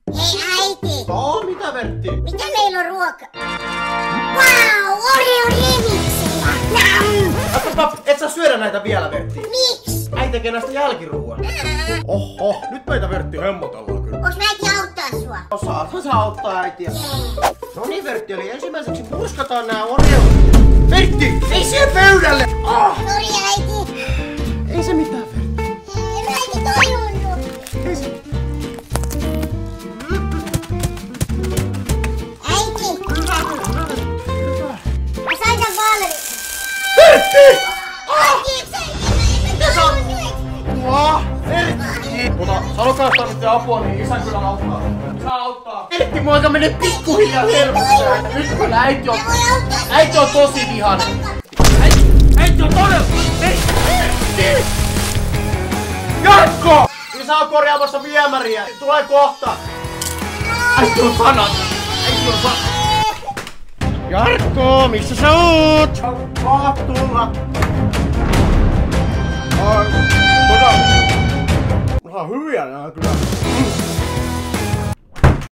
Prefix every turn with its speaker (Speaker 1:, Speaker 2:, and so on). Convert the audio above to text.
Speaker 1: Hei äiti!
Speaker 2: Mitä Vertti?
Speaker 1: Mitä meillä on ruoka? Wow, Oreo-remiksejä!
Speaker 2: Et saa syödä näitä vielä, Vertti.
Speaker 1: Miksi?
Speaker 2: Äiti tekee näistä jälkiruuan. Oho, nyt meitä Vertti hemmotellaan kyllä.
Speaker 1: Onks mä äiti auttaa sua?
Speaker 2: Saa auttaa äitiä. No niin Vertti, eli ensimmäiseksi murskataan nää Oreot. Vertti, ei syö pöydälle!
Speaker 1: Sori äiti!
Speaker 2: Ei se mitään, Vertti.
Speaker 1: En äiti tajunnut!
Speaker 2: Ei se...
Speaker 1: Äiti! Mä sain tän valmiiksi!
Speaker 2: Vertti!
Speaker 1: Äiti, et sä en mä tajunnut!
Speaker 2: Vertti! Sanokaa, että tarvitsee apua, niin isän kyllä auttaa. Isä auttaa. Vertti, mua aika menee pikkuhiljaa hermosta. Nyt kyllä äiti on tosi vihainen. Äiti on todella... Vertti! Jarkko! Isä on korjaamassa viemäriä. Tulee kohta. Äiti on sanat. Äiti on sanat. Jarkko, missä sä oot? Saat tulla. Hyviä nää kyllä.